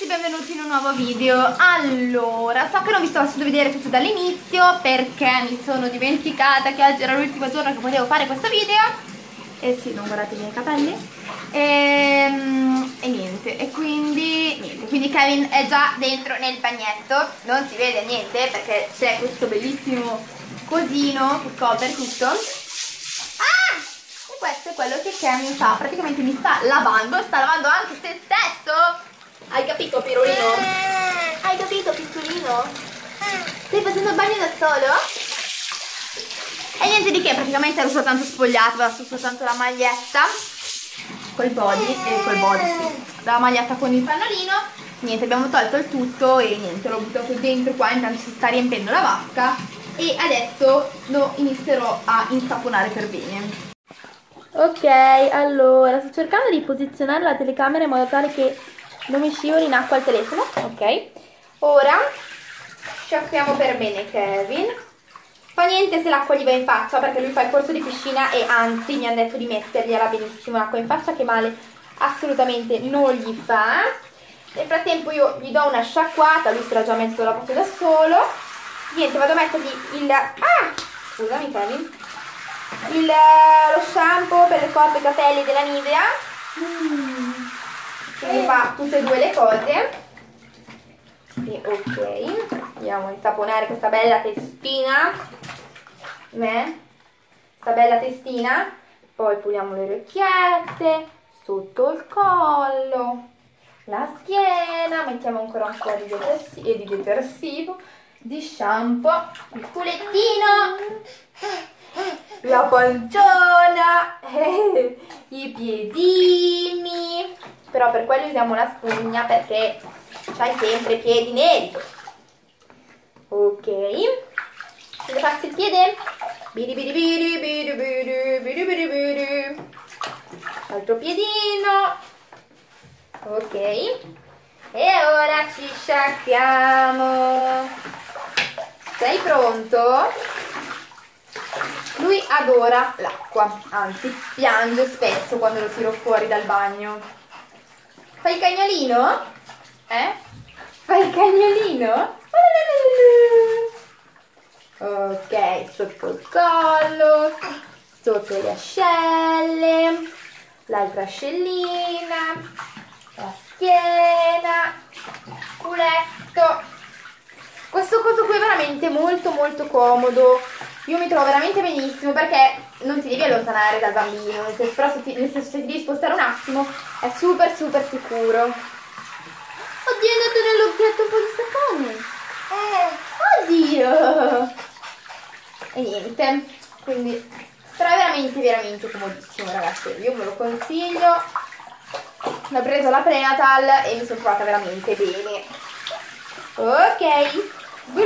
ragazzi, benvenuti in un nuovo video. Allora, so che non vi sto facendo vedere tutto dall'inizio perché mi sono dimenticata che oggi era l'ultimo giorno che potevo fare questo video. E sì, non guardate i miei capelli. E niente, e quindi niente, quindi Kevin è già dentro nel bagnetto. Non si vede niente perché c'è questo bellissimo cosino che copre tutto. E questo è quello che Kevin fa, praticamente mi sta lavando anche se stesso. Hai capito, Pirolino? Hai capito, pistolino? Stai facendo il bagno da solo? E niente di che, praticamente ero soltanto spogliata, avevo soltanto la maglietta col body, sì, la maglietta con il pannolino. Niente, abbiamo tolto il tutto e niente, l'ho buttato dentro qua, intanto si sta riempendo la vasca e adesso lo inizierò a insaponare per bene. Ok, allora, sto cercando di posizionare la telecamera in modo tale che non mi scivoli in acqua il telefono. Ok, ora sciacquiamo per bene Kevin. Fa niente se l'acqua gli va in faccia perché lui fa il corso di piscina e anzi mi hanno detto di mettergliela benissimo l'acqua in faccia, che male assolutamente non gli fa. Nel frattempo io gli do una sciacquata, lui si era già messo la parte da solo. Niente, vado a mettergli il... scusami Kevin. Lo shampoo per le corpo e capelli della Nivea. Quindi fa tutte e due le cose. E ok, andiamo a insaponare questa bella testina. Questa bella testina. Poi puliamo le orecchiette, sotto il collo, la schiena, mettiamo ancora un po' di detersivo, di shampoo, il culettino, la panciona, i piedini. Però per quello usiamo la spugna perché c'hai sempre i piedi neri. Ok, se passi il piede, biri biri biri biri biri biri biri biri. Altro piedino. Ok, e ora ci sciacquiamo. Sei pronto? Lui adora l'acqua, anzi piange spesso quando lo tiro fuori dal bagno. Fai il cagnolino? Fai il cagnolino? Ok, sotto il collo, sotto le ascelle, l'altra ascellina, la schiena, culetto. Questo coso qui è veramente molto molto comodo. Io mi trovo veramente benissimo perché non ti devi allontanare dal bambino, però se ti devi spostare un attimo è super super sicuro. Oddio, è andato nell'occhietto un po' di sapone. Oddio. E niente, quindi però è veramente veramente comodissimo, ragazzi. Io ve lo consiglio. L'ho preso la prenatal e mi sono trovata veramente bene. Ok,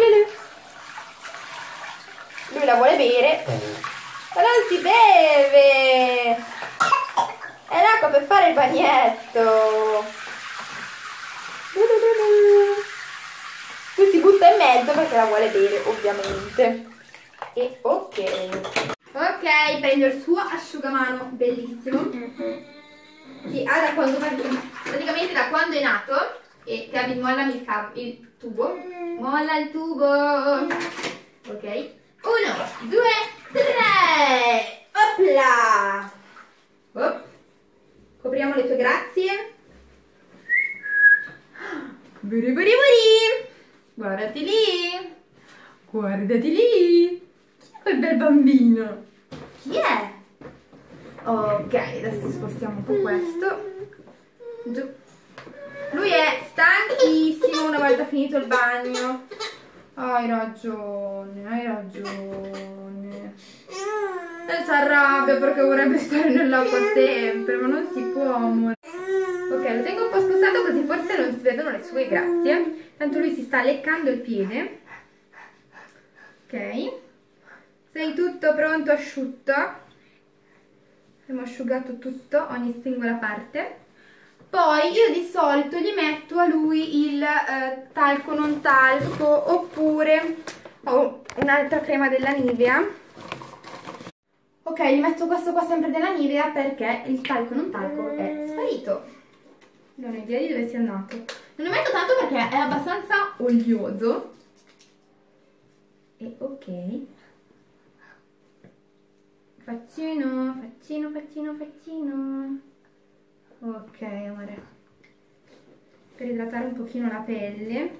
lui la vuole bere, ma non si beve, è l'acqua per fare il bagnetto. Lui si butta in mezzo perché la vuole bere, ovviamente. E ok, prendo il suo asciugamano bellissimo. Sì, praticamente da quando è nato. E Kevin, mollami il tubo. Molla il tubo. Ok, 1, 2, 3. Opla. Op. Copriamo le tue grazie. Buri buri buri. Guardati lì. Guardati lì. Chi è quel bel bambino? Chi è? Ok, adesso spostiamo un po' questo. Giù. Lui è stanchissimo una volta finito il bagno. Hai ragione, hai ragione. E si arrabbia perché vorrebbe stare nell'acqua sempre, ma non si può, amore. Ok, lo tengo un po' spostato così forse non si vedono le sue grazie. Tanto lui si sta leccando il piede. Ok. Sei tutto pronto, asciutto. Abbiamo asciugato tutto, ogni singola parte. Poi io di solito gli metto a lui il talco non talco oppure un'altra crema della Nivea. Ok, gli metto questo qua sempre della Nivea perché il talco non talco è sparito. Non ho idea di dove sia andato. Non lo metto tanto perché è abbastanza olioso. E ok. Faccino, faccino, faccino, faccino. Ok, amore. Per idratare un pochino la pelle.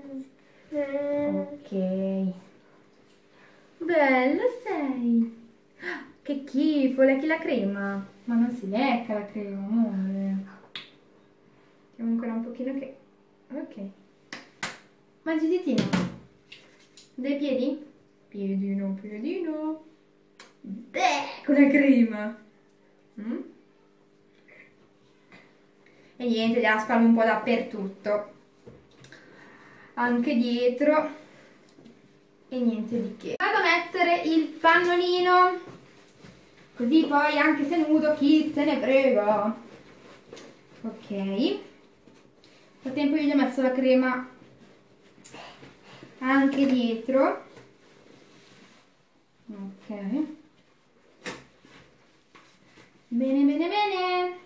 Ok. Bello sei. Che schifo, lecchi la crema. Ma non si lecca la crema, amore. Facciamo ancora un pochino che... Ok. Mangi ditino. Dei piedi? Piedino, piedino. Beh, con la crema. E niente, gliela spalmo un po' dappertutto. Anche dietro. E niente di che. Vado a mettere il pannolino. Così poi anche se nudo chi se ne frega. Ok. Nel frattempo io gli ho messo la crema anche dietro. Ok. Bene, bene, bene.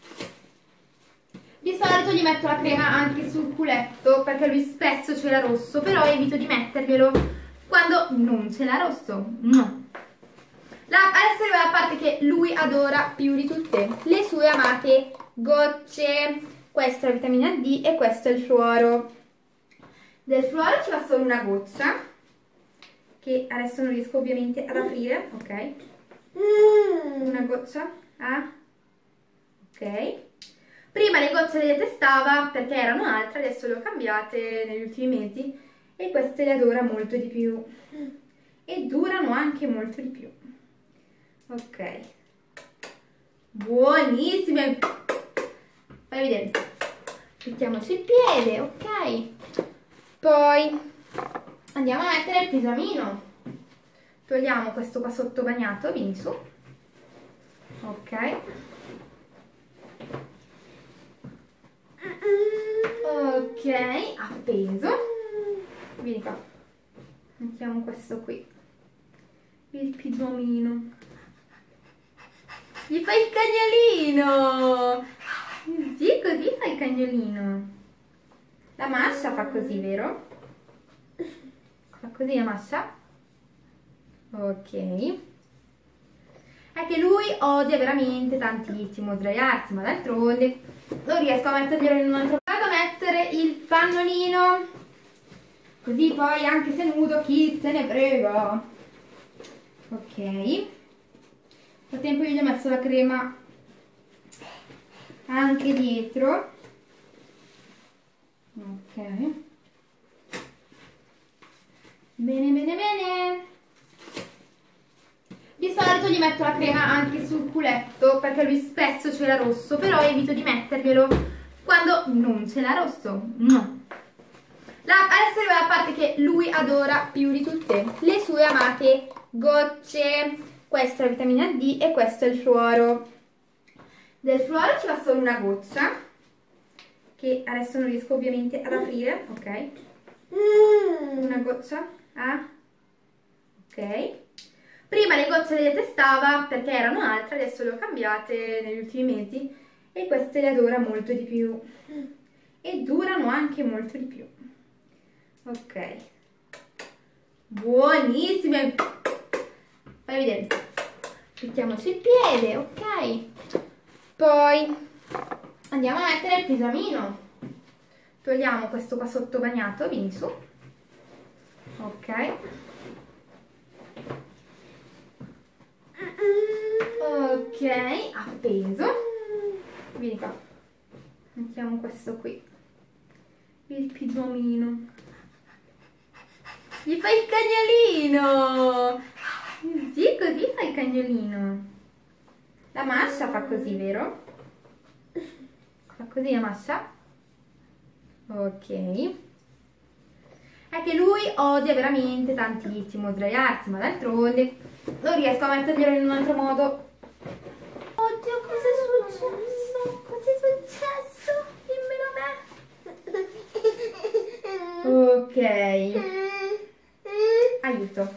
Di solito gli metto la crema anche sul culetto perché lui spesso ce l'ha rosso, però evito di metterglielo quando non ce l'ha rosso. No. Adesso arriva la parte che lui adora più di tutte, le sue amate gocce. Questa è la vitamina D e questo è il fluoro. Del fluoro ci va solo una goccia, che adesso non riesco ovviamente ad aprire, ok? Una goccia, ok. Prima le gocce le detestava perché erano altre, adesso le ho cambiate negli ultimi mesi e queste le adora molto di più e durano anche molto di più. Ok, buonissime. Fai vedere, mettiamoci il piede, ok. Poi andiamo a mettere il pigiamino. Togliamo questo qua sotto bagnato, vieni su. Ok. Ok, appeso. Vieni qua. Mettiamo questo qui. Il pigiamino. Gli fai il cagnolino. Sì, così fai il cagnolino. La mascia fa così, vero? Fa così la mascia. Ok. È che lui odia veramente tantissimo sdraiarsi, ma d'altronde non riesco a metterglielo in un altro. Vado a mettere il pannolino, così poi anche se nudo chi se ne frega. Ok. Nel frattempo io gli ho messo la crema anche dietro. Ok. Bene, bene, bene. Di solito gli metto la crema anche sul culetto perché lui spesso ce l'ha rosso, però evito di metterglielo quando non ce l'ha rosso. No. Adesso arriva la parte che lui adora più di tutte, le sue amate gocce. Questa è la vitamina D e questo è il fluoro. Del fluoro ci va solo una goccia, che adesso non riesco ovviamente ad aprire, ok? Una goccia, ok. Prima le gocce le detestava perché erano altre, adesso le ho cambiate negli ultimi mesi e queste le adora molto di più e durano anche molto di più. Ok, buonissime. Fai vedere, mettiamoci il piede, ok. Poi andiamo a mettere il pigiamino. Togliamo questo qua sotto bagnato, vieni su. Ok. Ok, appeso. Vieni qua. Mettiamo questo qui. Il pigiamino. Gli fai il cagnolino. Sì, così fai il cagnolino. La mascia fa così, vero? Fa così la mascia. Ok. È che lui odia veramente tantissimo sdraiarsi, ma d'altronde non riesco a metterglielo in un altro modo. Oddio, cosa è successo? Cosa è successo? Dimmelo a me. Ok. Aiuto.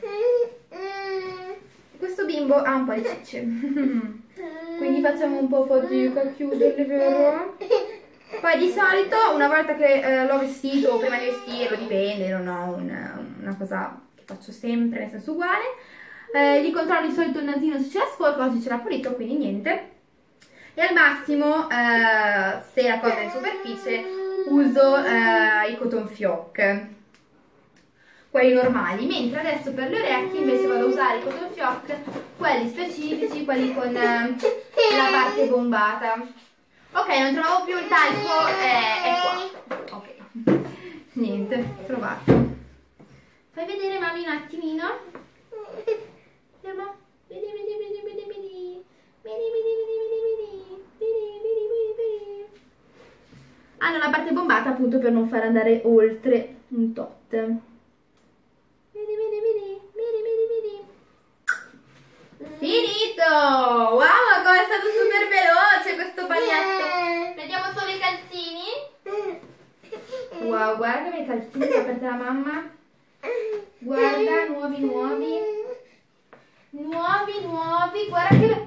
Questo bimbo ha un po' di cicce. Quindi facciamo un po' fatica a chiuderli, vero? Poi Poi di solito una volta che l'ho vestito o prima di vestirlo, dipende, non ho una cosa che faccio sempre nel senso uguale, gli controllo di solito il nasino se c'era sporco, oggi c'era pulito, quindi niente. E al massimo, se la cosa è in superficie, uso i cotton fioc, quelli normali, mentre adesso per le orecchie invece vado a usare i cotton fioc, quelli specifici, quelli con la parte bombata. Ok, non trovavo più il talco, è qua. Ok, niente, trovato. Fai vedere mami un attimino. Andiamo. Vedi, vedi, vedi, vedi, vedi. Vedi, vedi, vedi, vedi, vedi. Vedi, vedi, vedi, vedi. Hanno la parte bombata appunto per non far andare oltre un tot. Vedi, vedi, vedi, vedi, vedi, vedi. Finito! Wow, come è stato super veloce questo bagnetto. Vediamo solo i calzini. Wow, guarda che i calzini che ha aperta la mamma. Guarda, nuovi, nuovi. Nuovi, nuovi. Guarda che...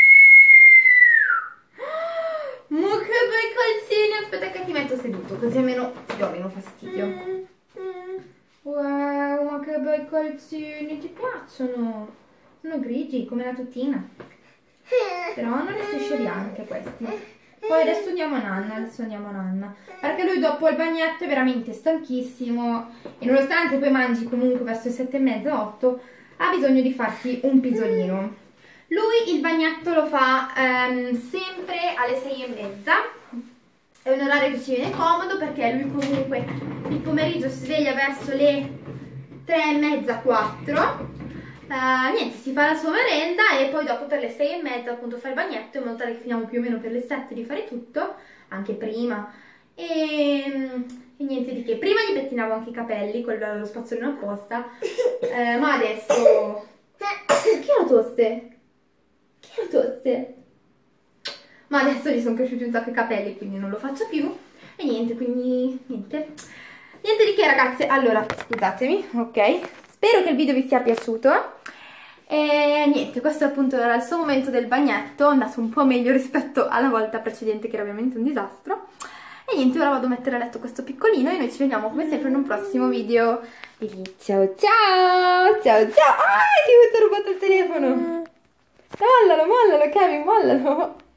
Ma che bei calzini. Aspetta che ti metto seduto, così almeno ti do meno fastidio. Wow, ma che bei calzini. Ti piacciono? Sono grigi come la tutina, però hanno le strisce bianche questi. Poi adesso andiamo a Nanna, perché lui dopo il bagnetto è veramente stanchissimo e nonostante poi mangi comunque verso le 7:30, 8, ha bisogno di farsi un pisolino. Lui il bagnetto lo fa sempre alle 6:30, è un orario che ci viene comodo perché lui comunque il pomeriggio si sveglia verso le 3:30, 4. Niente, si fa la sua merenda e poi dopo per le 6:30 appunto fa il bagnetto in modo tale che finiamo più o meno per le 7 di fare tutto, anche prima. E niente di che. Prima gli pettinavo anche i capelli con lo spazzolino apposta, ma adesso... Chi ha la tosse? Chi ha la tosse? Ma adesso gli sono cresciuti un sacco i capelli, quindi non lo faccio più. E niente, quindi niente. Niente di che ragazze. Allora, scusatemi, ok? Spero che il video vi sia piaciuto. E niente, questo appunto era il suo momento del bagnetto, è andato un po' meglio rispetto alla volta precedente che era ovviamente un disastro. E niente, ora vado a mettere a letto questo piccolino e noi ci vediamo come sempre in un prossimo video. E ciao ciao, ciao ciao. Ah, ti ho rubato il telefono. Mollalo, mollalo Kevin, mollalo.